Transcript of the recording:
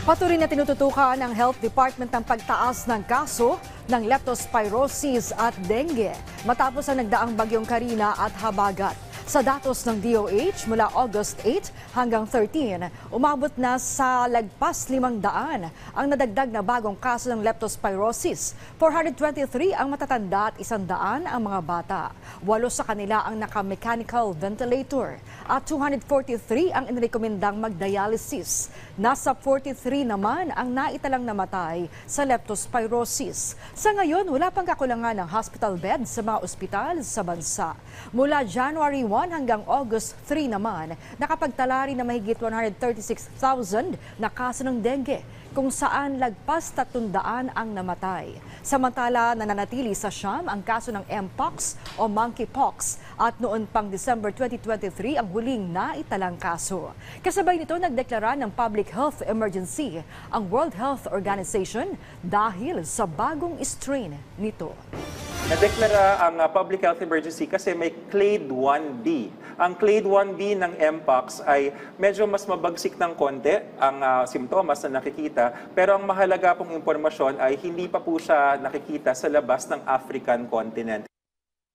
Patuloy na tinututukan ng Health Department ang pagtaas ng kaso ng leptospirosis at dengue matapos ang nagdaang bagyong Karina at Habagat. Sa datos ng DOH mula August 8 hanggang 13, umabot na sa lagpas 500 ang nadagdag na bagong kaso ng leptospirosis. 423 ang matatanda at 100 ang mga bata. 8 sa kanila ang naka-mechanical ventilator at 243 ang inirekomendang magdialysis. Nasa 43 naman ang naitalang namatay sa leptospirosis. Sa ngayon, wala pang kakulangan ng hospital bed sa mga ospital sa bansa. Mula January 1 hanggang August 3 naman, nakapagtala rin na mahigit 136,000 na kaso ng dengue, kung saan lagpas 300 ang namatay. Samantala, nananatili sa Siam ang kaso ng Mpox o monkeypox at noon pang December 2023 ang huling naitalang kaso. Kasabay nito, nagdeklara ng public health emergency ang World Health Organization dahil sa bagong strain nito. Nadeklara ang public health emergency kasi may clade 1B. Ang clade 1B ng Mpox ay medyo mas mabagsik ng konti ang simptomas na nakikita, pero ang mahalaga pong impormasyon ay hindi pa po siya nakikita sa labas ng African continent.